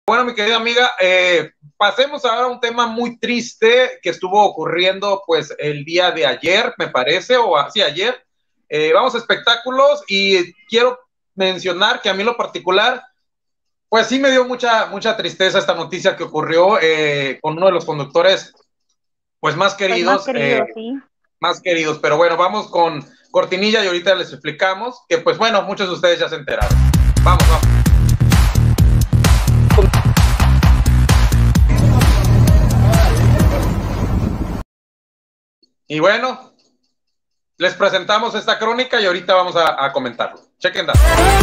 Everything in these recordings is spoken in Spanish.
Bueno, mi querida amiga, pasemos ahora a un tema muy triste que estuvo ocurriendo pues el día de ayer, me parece, o así ayer. Vamos a espectáculos y quiero mencionar que a mí en lo particular, pues sí me dio mucha tristeza esta noticia que ocurrió con uno de los conductores pues Pues más querido, sí. más queridos. Pero bueno, vamos con cortinilla y ahorita les explicamos que pues bueno, muchos de ustedes ya se enteraron. Vamos, vamos. Y bueno, les presentamos esta crónica y ahorita vamos a comentarlo. Chequen that.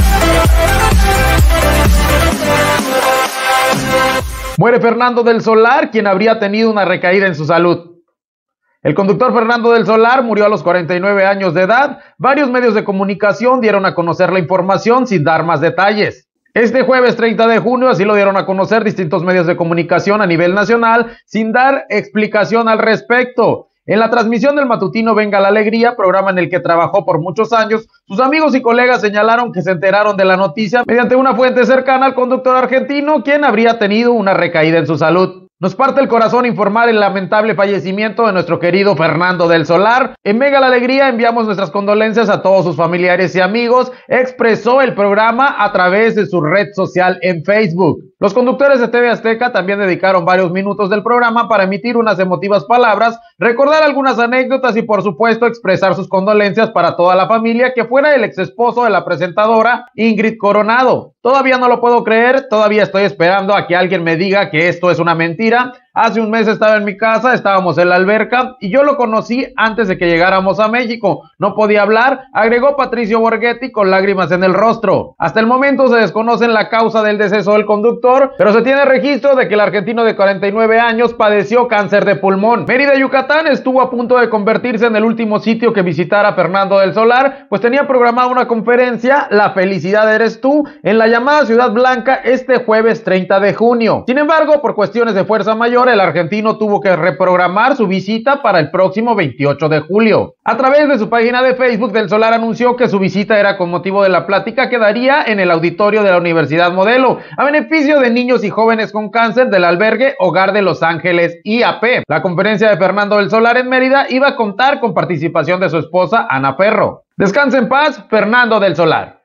Muere Fernando del Solar, quien habría tenido una recaída en su salud. El conductor Fernando del Solar murió a los 49 años de edad. Varios medios de comunicación dieron a conocer la información sin dar más detalles. Este jueves 30 de junio así lo dieron a conocer distintos medios de comunicación a nivel nacional sin dar explicación al respecto. En la transmisión del matutino Venga la Alegría, programa en el que trabajó por muchos años, sus amigos y colegas señalaron que se enteraron de la noticia mediante una fuente cercana al conductor argentino, quien habría tenido una recaída en su salud. Nos parte el corazón informar el lamentable fallecimiento de nuestro querido Fernando del Solar. En Mega la Alegría enviamos nuestras condolencias a todos sus familiares y amigos, expresó el programa a través de su red social en Facebook. Los conductores de TV Azteca también dedicaron varios minutos del programa para emitir unas emotivas palabras, recordar algunas anécdotas y por supuesto expresar sus condolencias para toda la familia que fuera el ex esposo de la presentadora Ingrid Coronado. Todavía no lo puedo creer, todavía estoy esperando a que alguien me diga que esto es una mentira. Hace un mes estaba en mi casa, estábamos en la alberca y yo lo conocí antes de que llegáramos a México. No podía hablar, agregó Patricio Borghetti con lágrimas en el rostro. Hasta el momento se desconoce la causa del deceso del conductor, pero se tiene registro de que el argentino de 49 años padeció cáncer de pulmón. Mérida, Yucatán estuvo a punto de convertirse en el último sitio que visitara Fernando del Solar, pues tenía programada una conferencia, La felicidad eres tú, en la llamada Ciudad Blanca este jueves 30 de junio. Sin embargo, por cuestiones de fuerza mayor, el argentino tuvo que reprogramar su visita para el próximo 28 de julio. A través de su página de Facebook, Del Solar anunció que su visita era con motivo de la plática que daría en el auditorio de la Universidad Modelo, a beneficio de niños y jóvenes con cáncer del albergue Hogar de Los Ángeles IAP. La conferencia de Fernando del Solar en Mérida iba a contar con participación de su esposa Ana Ferro. Descanse en paz, Fernando del Solar.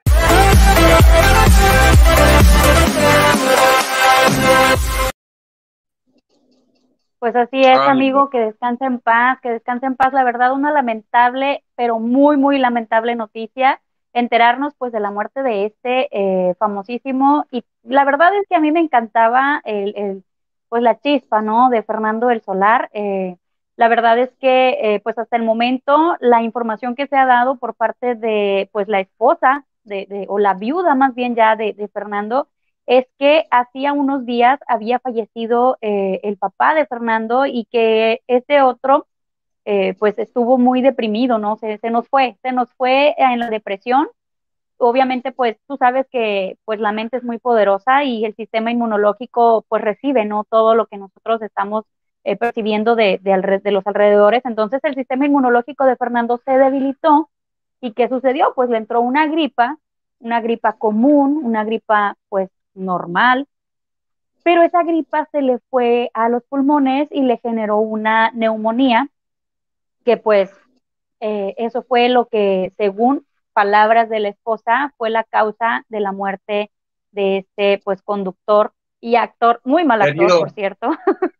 Pues así es, amigo, que descanse en paz, que descanse en paz. La verdad, una lamentable, pero muy, muy lamentable noticia, enterarnos pues de la muerte de este famosísimo, y la verdad es que a mí me encantaba pues la chispa, ¿no? De Fernando del Solar. La verdad es que pues hasta el momento la información que se ha dado por parte de pues la esposa o la viuda más bien ya de Fernando, es que hacía unos días había fallecido el papá de Fernando y que este otro pues estuvo muy deprimido, ¿no? Se nos fue en la depresión. Obviamente pues tú sabes que pues la mente es muy poderosa y el sistema inmunológico pues recibe, ¿no? Todo lo que nosotros estamos percibiendo de los alrededores. Entonces el sistema inmunológico de Fernando se debilitó. ¿Y qué sucedió? Pues le entró una gripa común, una gripa pues normal, pero esa gripa se le fue a los pulmones y le generó una neumonía, que pues eso fue lo que, según palabras de la esposa, fue la causa de la muerte de este pues conductor y actor, muy mal actor, por Querido. cierto.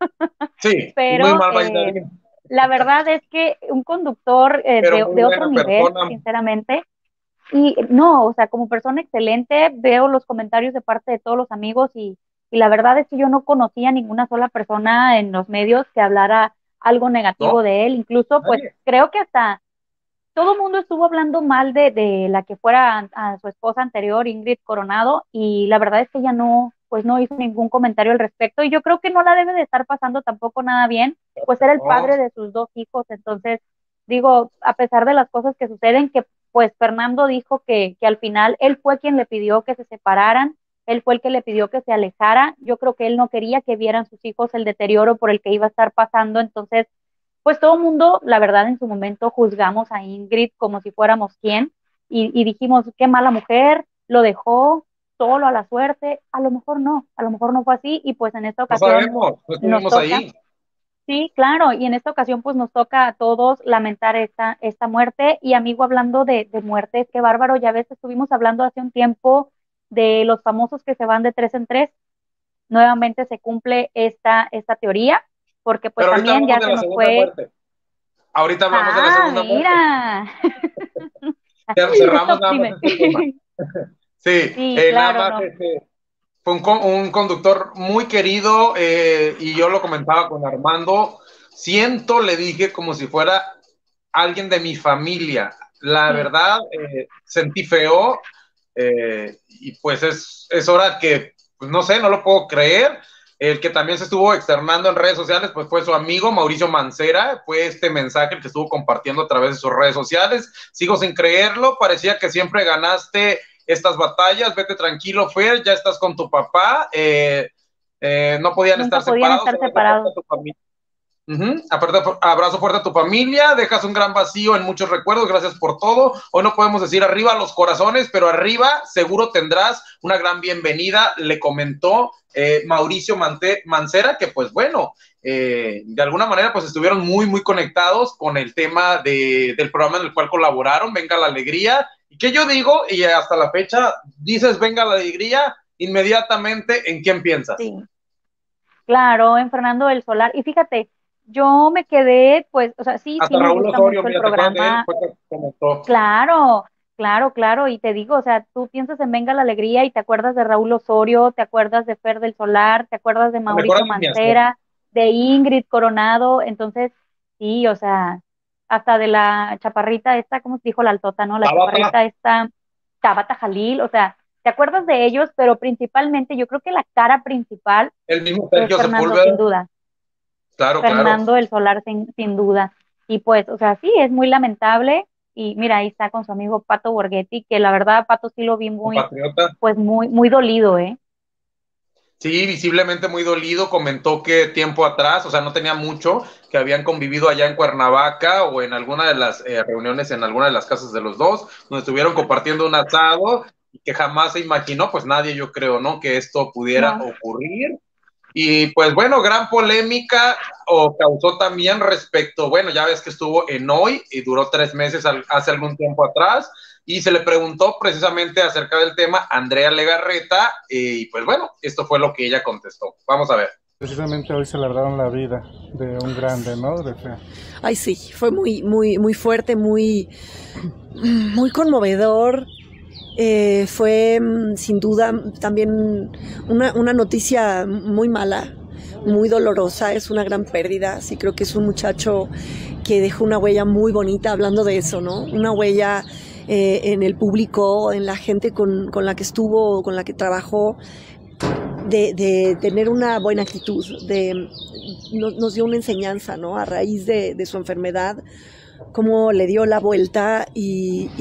Sí, muy Pero mal bailarín. la verdad es que un conductor Pero muy de otro buena nivel, persona. sinceramente. Y no, o sea, como persona excelente, veo los comentarios de parte de todos los amigos y la verdad es que yo no conocía ninguna sola persona en los medios que hablara algo negativo ¿No? de él. Incluso, pues Nadie. creo que hasta todo el mundo estuvo hablando mal de la que fuera a su esposa anterior, Ingrid Coronado, y la verdad es que ella no, pues no hizo ningún comentario al respecto. Y yo creo que no la debe de estar pasando tampoco nada bien, pues era el No. padre de sus dos hijos. Entonces, digo, a pesar de las cosas que suceden, que pues Fernando dijo que al final él fue quien le pidió que se separaran, él fue el que le pidió que se alejara. Yo creo que él no quería que vieran sus hijos el deterioro por el que iba a estar pasando. Entonces, pues todo el mundo, la verdad, en su momento juzgamos a Ingrid como si fuéramos quién, y dijimos, qué mala mujer, lo dejó, solo a la suerte, a lo mejor no fue así, y pues en esta ocasión no sabemos, no estuvimos ahí. Sí, claro, y en esta ocasión pues nos toca a todos lamentar esta muerte. Y amigo, hablando de muertes, qué bárbaro, ya ves, estuvimos hablando hace un tiempo de los famosos que se van de 3 en 3, nuevamente se cumple esta teoría, porque pues pero también ya se nos fue. Muerte. Ahorita hablamos de la segunda mira. muerte. Ya cerramos nada más este tema. Sí, claro, nada más fue un conductor muy querido, y yo lo comentaba con Armando, le dije como si fuera alguien de mi familia. La verdad, sentí feo, y pues es hora que, pues no sé, no lo puedo creer. El que también se estuvo externando en redes sociales, pues fue su amigo Mauricio Mancera. Fue este mensaje el que estuvo compartiendo a través de sus redes sociales. Sigo sin creerlo, parecía que siempre ganaste estas batallas, vete tranquilo, Fer, ya estás con tu papá. No podían estar separados. Aparte, abrazo fuerte a tu familia, dejas un gran vacío en muchos recuerdos, gracias por todo. Hoy no podemos decir arriba los corazones, pero arriba seguro tendrás una gran bienvenida, le comentó Mauricio Mancera, que pues bueno, de alguna manera pues estuvieron muy, muy conectados con el tema del programa en el cual colaboraron, Venga la Alegría. ¿Y qué yo digo? Y hasta la fecha, dices Venga la Alegría, inmediatamente, ¿en quién piensas? Sí, claro, en Fernando del Solar. Y fíjate, yo me quedé, pues, o sea, sí me Raúl gusta Osorio, mucho el programa. Claro, y te digo, o sea, tú piensas en Venga la Alegría y te acuerdas de Raúl Osorio, te acuerdas de Fer del Solar, te acuerdas de Mauricio Mancera, de Ingrid Coronado. Entonces, sí, o sea, hasta de la chaparrita esta, ¿cómo se dijo la altota, no? La chaparrita esta, Tabata Jalil, o sea, te acuerdas de ellos, pero principalmente, yo creo que la cara principal el mismo es Fernando, sin duda. Claro, Fernando del Solar, sin duda. Y pues, o sea, sí, es muy lamentable. Y mira, ahí está con su amigo Pato Borghetti, que la verdad, Pato sí lo vi muy dolido, ¿eh? Sí, visiblemente muy dolido. Comentó que tiempo atrás, o sea, no tenía mucho, que habían convivido allá en Cuernavaca o en alguna de las reuniones en alguna de las casas de los dos, donde estuvieron compartiendo un asado, y que jamás se imaginó, pues nadie, yo creo, ¿no?, que esto pudiera ocurrir. Y pues bueno, gran polémica causó también respecto, bueno, ya ves que estuvo en Hoy y duró 3 meses hace algún tiempo atrás, y se le preguntó precisamente acerca del tema a Andrea Legarreta, y pues bueno, esto fue lo que ella contestó. Vamos a ver. Precisamente hoy celebraron la vida de un grande, ¿no? Ay, sí, fue muy, muy, muy fuerte, muy conmovedor. Fue sin duda también una noticia muy mala, muy dolorosa, es una gran pérdida. Sí, creo que es un muchacho que dejó una huella muy bonita, hablando de eso, ¿no? Una huella en el público, en la gente con la que estuvo, con la que trabajó, de tener una buena actitud, nos dio una enseñanza, ¿no? A raíz de su enfermedad, cómo le dio la vuelta y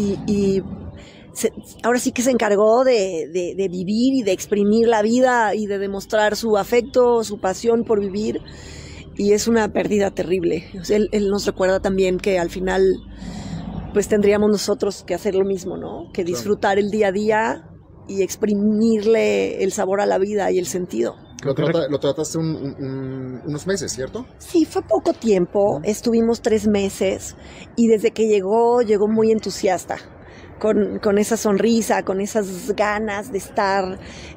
ahora sí que se encargó de vivir y de exprimir la vida y de demostrar su afecto, su pasión por vivir, y es una pérdida terrible. O sea, él nos recuerda también que al final pues tendríamos nosotros que hacer lo mismo, ¿no? Que disfrutar el día a día y exprimirle el sabor a la vida y el sentido. Lo trataste unos meses, ¿cierto? Sí, fue poco tiempo, estuvimos 3 meses, y desde que llegó muy entusiasta. Con esa sonrisa, con esas ganas de estar,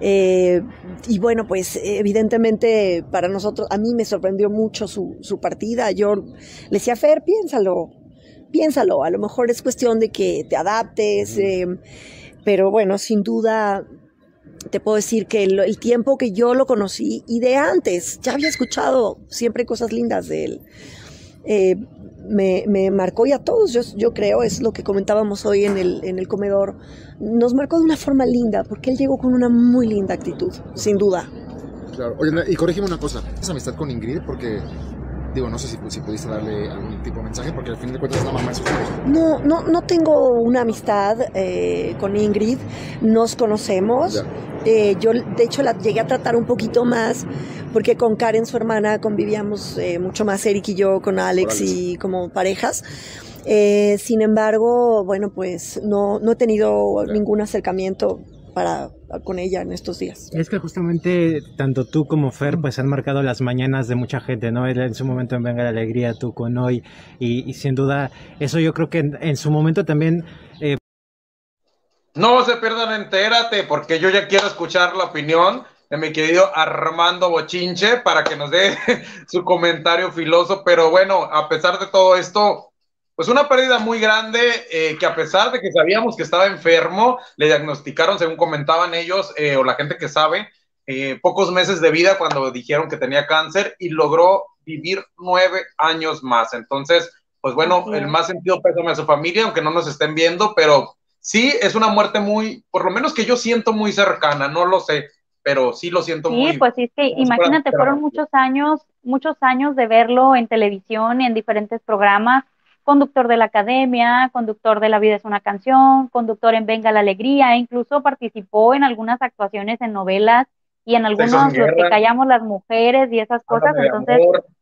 y bueno, pues evidentemente para nosotros, a mí me sorprendió mucho su partida. Yo le decía, Fer, piénsalo, a lo mejor es cuestión de que te adaptes, pero bueno, sin duda te puedo decir que el tiempo que yo lo conocí, y de antes, ya había escuchado siempre cosas lindas de él, me marcó, y a todos, yo creo, es lo que comentábamos hoy en el comedor, nos marcó de una forma linda, porque él llegó con una muy linda actitud, sin duda. Claro. Oye, y corrígeme una cosa, ¿es amistad con Ingrid? Porque, digo, no sé si pudiste darle algún tipo de mensaje, porque al fin de cuentas es la mamá de sus hijos. No tengo una amistad con Ingrid, nos conocemos. Yo, de hecho, la llegué a tratar un poquito más, porque con Karen, su hermana, convivíamos mucho más, Eric y yo, con Alex y como parejas. Sin embargo, bueno, pues no he tenido ningún acercamiento con ella en estos días. Es que justamente tanto tú como Fer pues han marcado las mañanas de mucha gente, ¿no? Él en su momento en Venga la Alegría, tú con Hoy, y sin duda eso yo creo que en su momento también... No se pierdan, entérate, porque yo ya quiero escuchar la opinión de mi querido Armando Bochinche para que nos dé su comentario filoso, pero bueno, a pesar de todo esto, pues una pérdida muy grande, que a pesar de que sabíamos que estaba enfermo, le diagnosticaron, según comentaban ellos, o la gente que sabe, pocos meses de vida cuando dijeron que tenía cáncer y logró vivir 9 años más. Entonces, pues bueno, el más sentido pésame a su familia, aunque no nos estén viendo, pero sí es una muerte muy, por lo menos que yo siento muy cercana, no lo sé, pero sí lo siento muy. Sí, pues sí, es que imagínate, fueron muchos años de verlo en televisión, en diferentes programas, conductor de la Academia, conductor de La vida es una canción, conductor en Venga la Alegría, e incluso participó en algunas actuaciones en novelas y en algunos Los que callamos las mujeres y esas cosas. Entonces,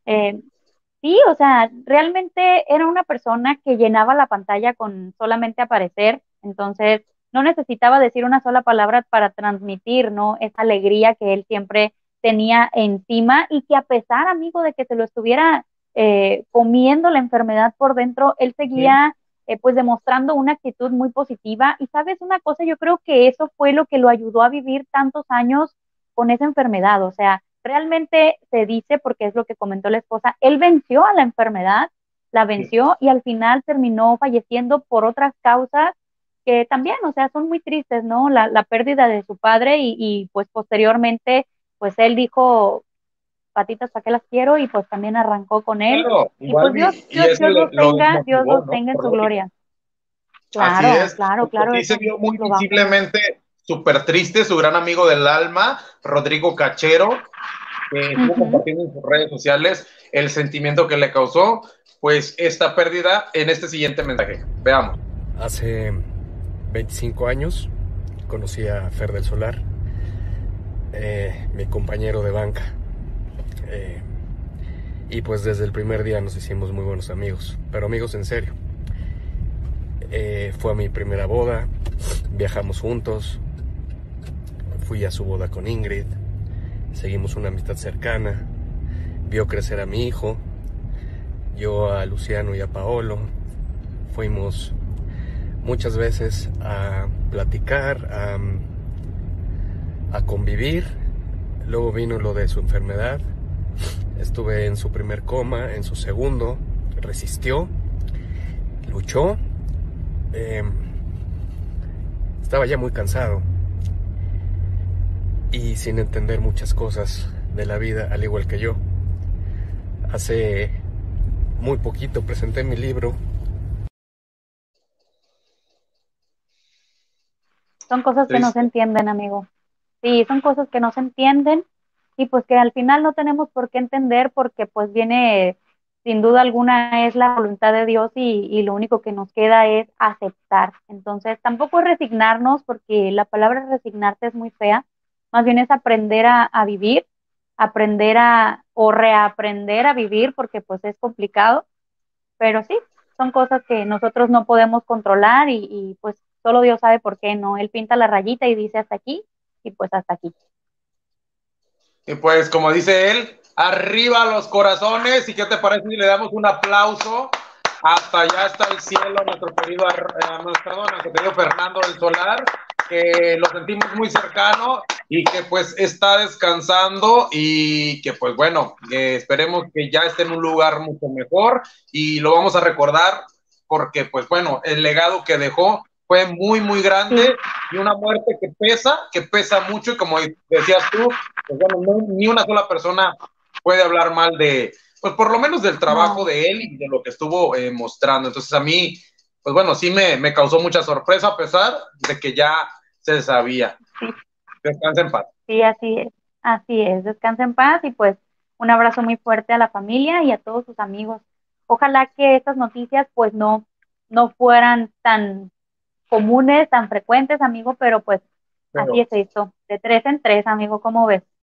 sí, o sea, realmente era una persona que llenaba la pantalla con solamente aparecer, entonces no necesitaba decir una sola palabra para transmitir, ¿no? Esa alegría que él siempre tenía encima y que a pesar, amigo, de que se lo estuviera comiendo la enfermedad por dentro, él seguía pues demostrando una actitud muy positiva. Y sabes una cosa, yo creo que eso fue lo que lo ayudó a vivir tantos años con esa enfermedad, o sea, realmente se dice, porque es lo que comentó la esposa, él venció a la enfermedad, la venció y al final terminó falleciendo por otras causas que también, o sea, son muy tristes, ¿no? La pérdida de su padre y pues posteriormente, pues él dijo, patitas, ¿para qué las quiero? Y pues también arrancó con él. Claro, y pues Dios los tenga en su gloria. Claro, así es. claro. Sí se vio muy visiblemente súper triste su gran amigo del alma, Rodrigo Cachero, que estuvo compartiendo en sus redes sociales el sentimiento que le causó, pues, esta pérdida en este siguiente mensaje. Veamos. Hace 25 años conocí a Fer del Solar, mi compañero de banca. Y pues desde el primer día nos hicimos muy buenos amigos, pero amigos en serio. Fue a mi primera boda, viajamos juntos, fui a su boda con Ingrid, seguimos una amistad cercana, vio crecer a mi hijo, yo a Luciano y a Paolo, fuimos muchas veces a platicar, a convivir. Luego vino lo de su enfermedad, estuve en su primer coma, en su segundo, resistió, luchó. Estaba ya muy cansado y sin entender muchas cosas de la vida, al igual que yo. Hace muy poquito presenté mi libro. Son cosas que no se entienden, amigo. Sí, son cosas que no se entienden y pues que al final no tenemos por qué entender porque pues viene, sin duda alguna, es la voluntad de Dios y lo único que nos queda es aceptar. Entonces, tampoco es resignarnos porque la palabra resignarte es muy fea, más bien es aprender a vivir, o reaprender a vivir porque pues es complicado, pero sí, son cosas que nosotros no podemos controlar y pues solo Dios sabe por qué, ¿no? Él pinta la rayita y dice hasta aquí y pues hasta aquí. Y pues, como dice él, arriba los corazones. ¿Y qué te parece si le damos un aplauso hasta allá, hasta el cielo, a nuestro querido Fernando del Solar, que lo sentimos muy cercano y que pues está descansando y que pues bueno, esperemos que ya esté en un lugar mucho mejor y lo vamos a recordar porque pues bueno, el legado que dejó fue muy, muy grande y una muerte que pesa mucho y como decías tú, pues bueno, ni una sola persona puede hablar mal de, pues por lo menos del trabajo de él y de lo que estuvo mostrando. Entonces a mí, pues bueno, sí me causó mucha sorpresa a pesar de que ya se sabía. Descansa en paz. Sí, así es, descansa en paz y pues un abrazo muy fuerte a la familia y a todos sus amigos. Ojalá que estas noticias pues no fueran tan comunes, tan frecuentes, amigo, pero pues así es esto, de 3 en 3, amigo, ¿cómo ves?